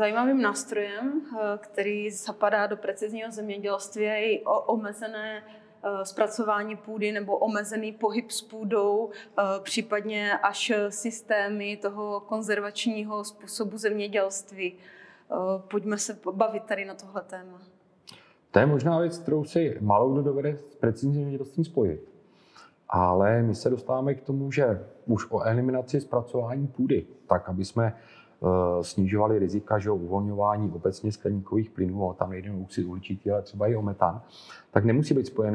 Zajímavým nástrojem, který zapadá do precizního zemědělství, je i omezené zpracování půdy nebo omezený pohyb s půdou, případně až systémy toho konzervačního způsobu zemědělství. Pojďme se bavit tady na tohle téma. To je možná věc, kterou si málo kdo dovede s precizním zemědělstvím spojit. Ale my se dostáváme k tomu, že už o eliminaci zpracování půdy, tak aby jsme snižovali rizika, že uvolňování obecně skleníkových plynů, ale tam nejde o oxid uhličitý, ale třeba i o metan, tak nemusí být spojené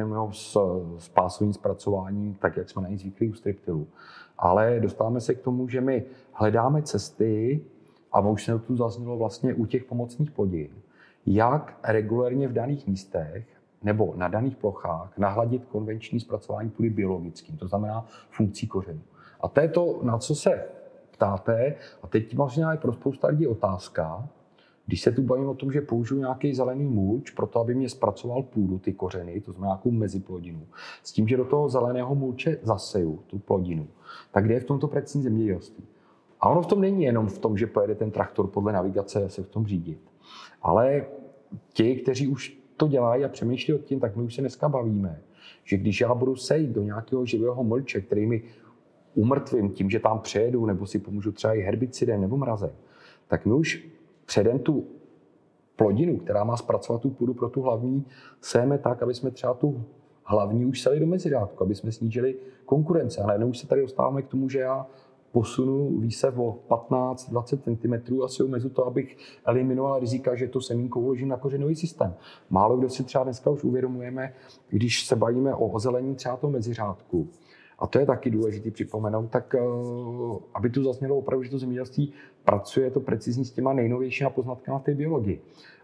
s pásovým zpracováním, tak jak jsme na ní zvyklí u striptilu. Ale dostáváme se k tomu, že my hledáme cesty, a už se tu zaznělo vlastně u těch pomocných plodin, jak regulérně v daných místech nebo na daných plochách nahladit konvenční zpracování půdy biologickým, to znamená funkcí kořenů. A to je to, na co se ptáte, a teď možná je pro spousta lidí otázka, když se tu bavím o tom, že použiju nějaký zelený mulč pro to, aby mě zpracoval půdu, ty kořeny, to znamená nějakou meziplodinu, s tím, že do toho zeleného mulče zaseju tu plodinu, tak kde je v tomto precizní zemědělství? A ono v tom není jenom v tom, že pojede ten traktor podle navigace se v tom řídit, ale ti, kteří už to dělají a přemýšlí o tím, tak my už se dneska bavíme, že když já budu sejít do nějakého živého mulče, který mi umrtvím tím, že tam přejedu, nebo si pomůžu třeba i herbicidem nebo mrazem, tak my už předem tu plodinu, která má zpracovat tu půdu pro tu hlavní, sejeme tak, aby jsme třeba tu hlavní už seli do meziřádku, aby jsme snížili konkurence. A najednou už se tady dostáváme k tomu, že já posunu výsev o 15-20 cm a si omezu to, abych eliminoval rizika, že to semínko uložím na kořenový systém. Málo kdo si třeba dneska už uvědomujeme, když se bavíme o ozelení třeba toho meziřádku. A to je taky důležité připomenout, tak aby tu zaznělo opravdu, že to zemědělství pracuje to precizní s těma nejnovějšíma poznatkama v té biologii.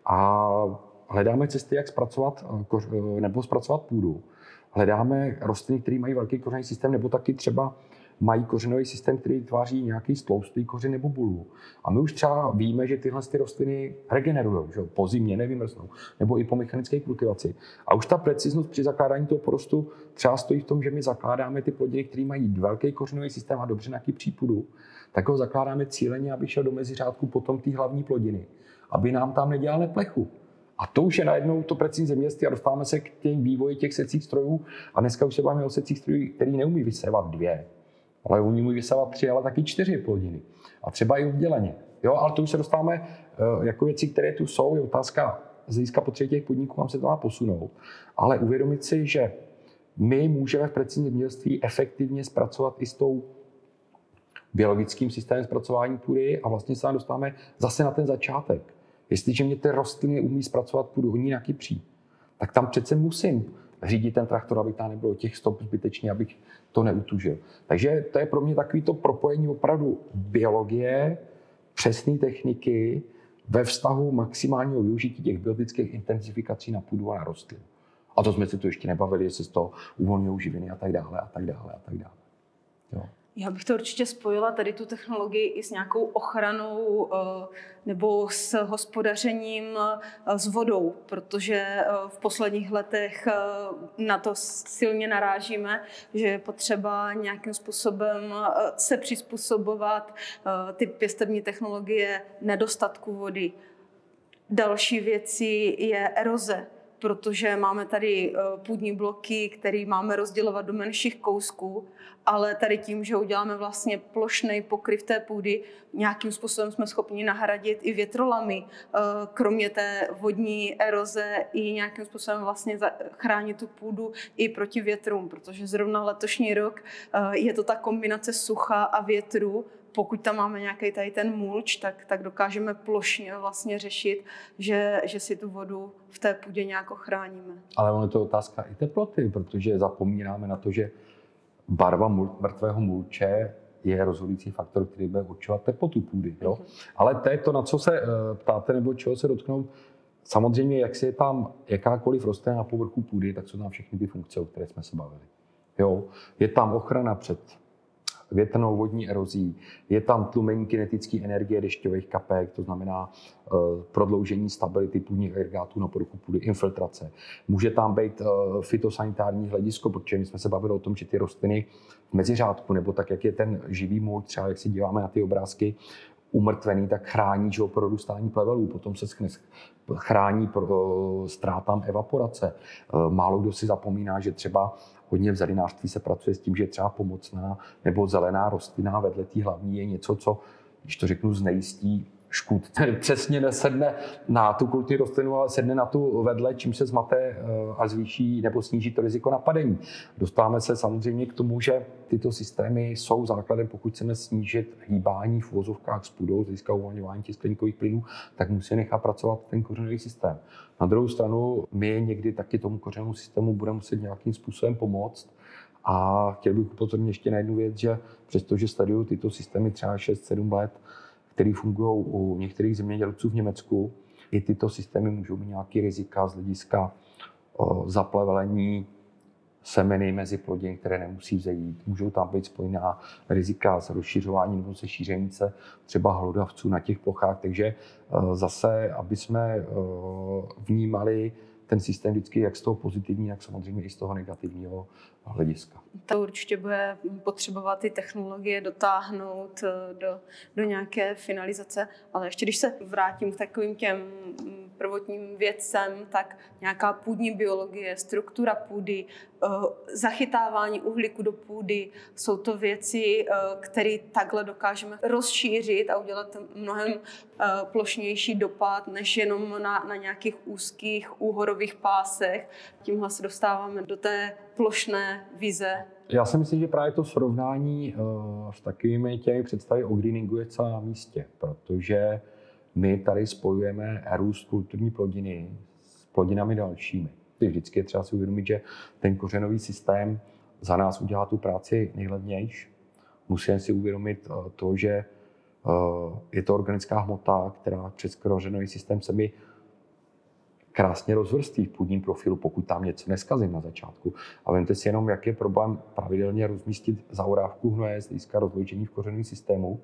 A hledáme cesty, jak zpracovat nebo zpracovat půdu. Hledáme rostliny, které mají velký kořenový systém, nebo taky třeba mají kořenový systém, který tváří nějaký stloustý kořen nebo bulu. A my už třeba víme, že tyhle rostliny regenerují, že po zimě nevymrznou, nebo i po mechanické kultivaci. A už ta preciznost při zakládání toho porostu třeba stojí v tom, že my zakládáme ty plodiny, které mají velký kořenový systém a dobře nakýpří půdu, tak ho zakládáme cíleně, aby šel do meziřádku potom té hlavní plodiny, aby nám tam nedělal neplechu. A to už je najednou to precizní zemědělství a dostáváme se k těm vývoji těch secích strojů. A dneska už se bavíme o secích strojů, který neumí vysévat 2, ale umí vysávat 3, ale taky 4 plodiny. A třeba i odděleně. Jo, ale to už se dostáváme jako věci, které tu jsou. Je otázka z hlediska potřeby těch podniků, kam se to má posunout. Ale uvědomit si, že my můžeme v precizním zemědělství efektivně zpracovat i s tou biologickým systémem zpracování půdy a vlastně se dostáváme zase na ten začátek. Jestliže mě ty rostliny umí zpracovat půdu, oni nakypří, tak tam přece musím řídit ten traktor, aby tam nebylo těch stop zbytečně, abych to neutužil. Takže to je pro mě takový to propojení opravdu biologie, přesné techniky ve vztahu maximálního využití těch biologických intenzifikací na půdu a na rostlinu. A to jsme si tu ještě nebavili, že se z toho uvolňují živiny a tak dále a tak dále a tak dále. Jo. Já bych to určitě spojila tady tu technologii i s nějakou ochranou nebo s hospodařením s vodou, protože v posledních letech na to silně narážíme, že je potřeba nějakým způsobem se přizpůsobovat ty pěstební technologie nedostatku vody. Další věcí je eroze, protože máme tady půdní bloky, které máme rozdělovat do menších kousků, ale tady tím, že uděláme vlastně plošný pokryv té půdy, nějakým způsobem jsme schopni nahradit i větrolamy, kromě té vodní eroze i nějakým způsobem vlastně chránit tu půdu i proti větrům, protože zrovna letošní rok je to ta kombinace sucha a větru. Pokud tam máme nějaký tady ten mulč, tak dokážeme plošně vlastně řešit, že si tu vodu v té půdě nějak ochráníme. Ale ono je to otázka i teploty, protože zapomínáme na to, že barva mrtvého mulče je rozhodující faktor, který bude určovat teplotu půdy. Jo? Ale to je to, na co se ptáte nebo čeho se dotknout. Samozřejmě, jak si je tam jakákoliv rostlina na povrchu půdy, tak jsou tam všechny ty funkce, o které jsme se bavili. Jo? Je tam ochrana před větrnou vodní erozí, je tam tlumení kinetické energie dešťových kapek, to znamená prodloužení stability půdních agregátů na povrchu půdy, infiltrace. Může tam být fytosanitární hledisko, protože my jsme se bavili o tom, že ty rostliny v meziřádku, nebo tak, jak je ten živý mulč, třeba jak si díváme na ty obrázky, umrtvený, tak chrání, že, prorůstání plevelů, potom se chrání ztrátám evaporace. Málo kdo si zapomíná, že třeba hodně v zelinářství se pracuje s tím, že třeba pomocná nebo zelená rostlina vedle té hlavní je něco, co, když to řeknu, znejistí škůdce. Přesně nesedne na tu kulturní rostlinu, ale sedne na tu vedle, čím se zmate a zvýší nebo sníží to riziko napadení. Dostáváme se samozřejmě k tomu, že tyto systémy jsou základem, pokud chceme snížit hýbání v uvozovkách s půdou, získat uvolňování těch skleníkových plynů, tak musí nechat pracovat ten kořenový systém. Na druhou stranu, my někdy taky tomu kořenovému systému budeme muset nějakým způsobem pomoct. A chtěl bych upozornit ještě na jednu věc, že přestože sleduju tyto systémy třeba 6-7 let, které fungují u některých zemědělců v Německu, i tyto systémy můžou mít nějaké rizika z hlediska zaplevelení semeny mezi plodin, které nemusí vzejít. Můžou tam být spojená rizika z rozšiřování nebo se šíření se třeba hlodavců na těch plochách. Takže zase, aby jsme vnímali ten systém vždycky jak z toho pozitivního, tak samozřejmě i z toho negativního hlediska. To určitě bude potřebovat ty technologie dotáhnout do nějaké finalizace, ale ještě když se vrátím k takovým těm prvotním věcem, tak nějaká půdní biologie, struktura půdy, zachytávání uhlíku do půdy, jsou to věci, které takhle dokážeme rozšířit a udělat mnohem plošnější dopad, než jenom na nějakých úzkých úhorových pásech. Tímhle se dostáváme do té plošné vize. Já si myslím, že právě to srovnání s takovými těmi představy o greeningu je celé na místě, protože my tady spojujeme růst kulturní plodiny s plodinami dalšími. Vždycky je třeba si uvědomit, že ten kořenový systém za nás udělá tu práci nejlevnější. Musíme si uvědomit to, že je to organická hmota, která přes kořenový systém se mi krásně rozvrství v půdním profilu, pokud tam něco neskazím na začátku. A vemte si jenom, jak je problém pravidelně rozmístit zaorávku hnoje z hlediska rozložení v kořenovém systému.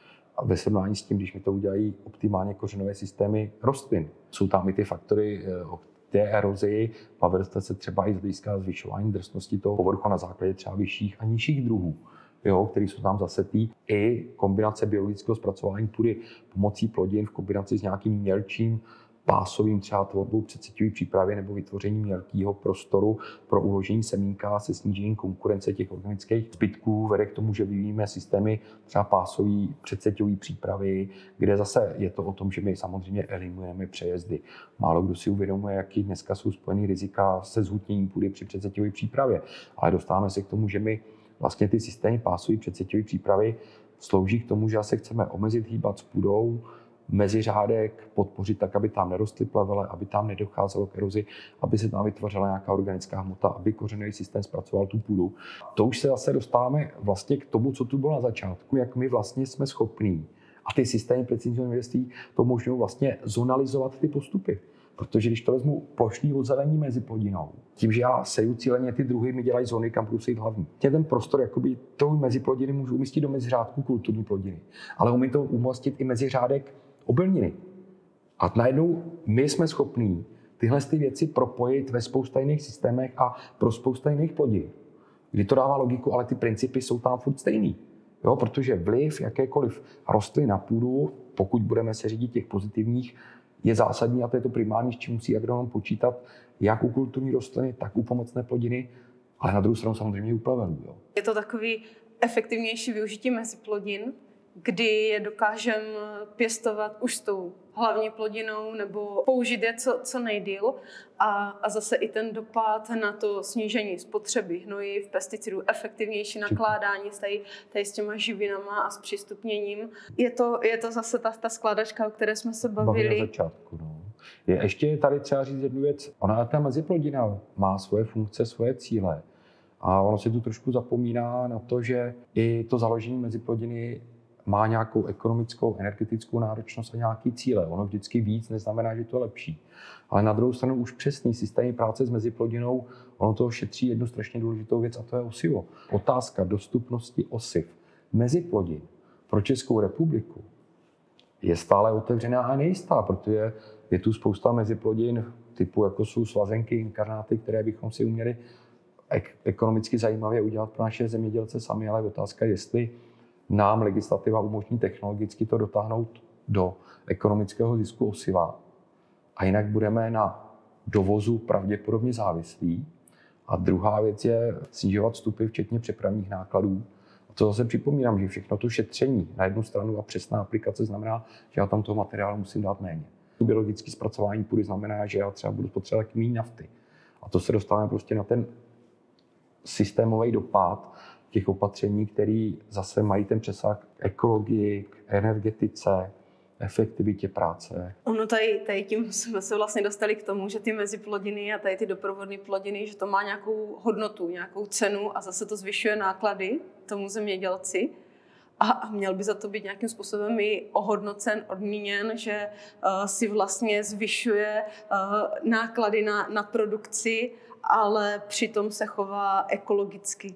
A ve srovnání s tím, když mi to udělají optimálně kořenové systémy rostlin. Jsou tam i ty faktory té erozii, bavili jste se třeba i z hlediska zvyšování drsnosti toho povrchu na základě třeba vyšších a nižších druhů, který jsou tam zasetý. I kombinace biologického zpracování půdy pomocí plodin v kombinaci s nějakým mělčím pásovým třeba tvorbou předseťové přípravy nebo vytvořením mělkého prostoru pro uložení semínka se snížením konkurence těch organických zbytků vede k tomu, že vyvíjíme systémy třeba pásové předseťové přípravy, kde zase je to o tom, že my samozřejmě eliminujeme přejezdy. Málo kdo si uvědomuje, jaký dneska jsou spojený rizika se zhutněním půdy při předseťové přípravě, ale dostáváme se k tomu, že my vlastně ty systémy pásové předseťové přípravy slouží k tomu, že se chceme omezit hýbat s půdou, meziřádek podpořit tak, aby tam nerostly plevele, aby tam nedocházelo k erozi, aby se tam vytvořila nějaká organická hmota, aby kořenový systém zpracoval tu půdu. To už se zase dostáváme vlastně k tomu, co tu bylo na začátku, jak my vlastně jsme schopní. A ty systémy precizního zemědělství to umožňují vlastně zonalizovat ty postupy. Protože když to vezmu plošný odzelení mezi plodinou, tím, že já seju cíleně ty druhy, mi dělají zóny, kam budu sejít hlavní. Ten prostor jakoby tou mezi plodiny můžu umístit do meziřádku kulturní plodiny, ale umím to umístit i meziřádek obilniny. A najednou my jsme schopní tyhle ty věci propojit ve spousta jiných systémech a pro spousta jiných plodin. Kdy to dává logiku, ale ty principy jsou tam furt stejný. Jo, protože vliv jakékoliv rostlin na půdu, pokud budeme se řídit těch pozitivních, je zásadní a to je to primární, s čím musí agronom počítat jak u kulturní rostliny, tak u pomocné plodiny, ale na druhou stranu samozřejmě u plevelů. Jo. Je to takový efektivnější využití meziplodin, kdy je dokážeme pěstovat už s tou hlavní plodinou nebo použít je co nejdýl a zase i ten dopad na to snížení spotřeby hnojiv, pesticidů, efektivnější nakládání tady s těma živinama a s přístupněním. Je to zase ta skládačka, o které jsme se bavili. Na začátku. No. Ještě tady třeba říct jednu věc. Ona ta meziplodina má svoje funkce, svoje cíle. A ono se tu trošku zapomíná na to, že i to založení meziplodiny má nějakou ekonomickou, energetickou náročnost a nějaký cíle. Ono vždycky víc neznamená, že to je lepší. Ale na druhou stranu už přesný systém práce s meziplodinou, ono toho šetří jednu strašně důležitou věc a to je osivo. Otázka dostupnosti osiv meziplodin pro Českou republiku je stále otevřená a nejistá, protože je tu spousta meziplodin typu jako jsou slazenky, inkarnáty, které bychom si uměli ekonomicky zajímavě udělat pro naše zemědělce sami, ale otázka je, jestli nám legislativa umožní technologicky to dotáhnout do ekonomického zisku osiva. A jinak budeme na dovozu pravděpodobně závislí. A druhá věc je snižovat vstupy, včetně přepravních nákladů. A to zase připomínám, že všechno to šetření na jednu stranu a přesná aplikace znamená, že já tam toho materiálu musím dát méně. Biologické zpracování půdy znamená, že já třeba budu potřebovat méně nafty. A to se dostáváme prostě na ten systémový dopad těch opatření, které zase mají ten přesah k ekologii, k energetice, efektivitě práce. Ono tady tím jsme se vlastně dostali k tomu, že ty meziplodiny a tady ty doprovodné plodiny, že to má nějakou hodnotu, nějakou cenu a zase to zvyšuje náklady tomu zemědělci. A měl by za to být nějakým způsobem i ohodnocen, odmíněn, že si vlastně zvyšuje náklady na produkci, ale přitom se chová ekologicky.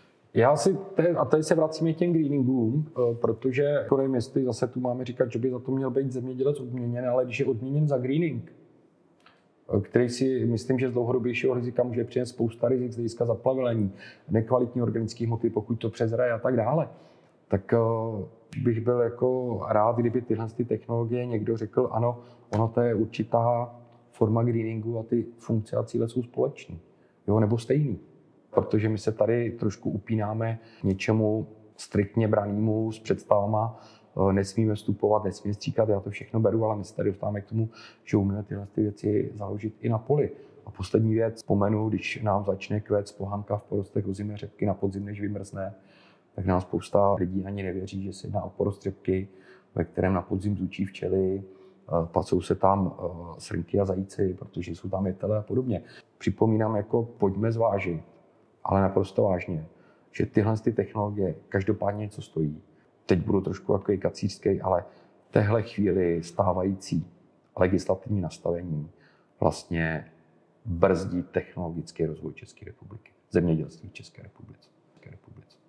A tady se vracíme k těm greeningům, protože nevím, jestli zase tu máme říkat, že by za to měl být zemědělec odměněn, ale když je odměněn za greening, který si myslím, že z dlouhodobějšího rizika může přinést spousta rizik z hlediska zaplavení, nekvalitní organické hmoty, pokud to přezraje a tak dále, tak bych byl jako rád, kdyby tyhle technologie někdo řekl, ano, ono to je určitá forma greeningu a ty funkce a cíle jsou společný, jo, nebo stejný. Protože my se tady trošku upínáme něčemu striktně branému s představama, nesmíme vstupovat, nesmíme stříkat, já to všechno beru, ale my se tady dostáváme k tomu, že umíme tyhle věci založit i na poli. A poslední věc, vzpomenu, když nám začne kvést pohanka v porostech ozimé řepky na podzim, než vymrzne, tak nám spousta lidí ani nevěří, že se jedná o porost řepky, ve kterém na podzim zučí včely, pasou se tam srnky a zajíci, protože jsou tam jetele a podobně. Připomínám, jako pojďme zvážit, ale naprosto vážně, že tyhle technologie každopádně něco stojí. Teď budu trošku jako kacířský, ale v téhle chvíli stávající legislativní nastavení vlastně brzdí technologický rozvoj České republiky, zemědělství v České republice.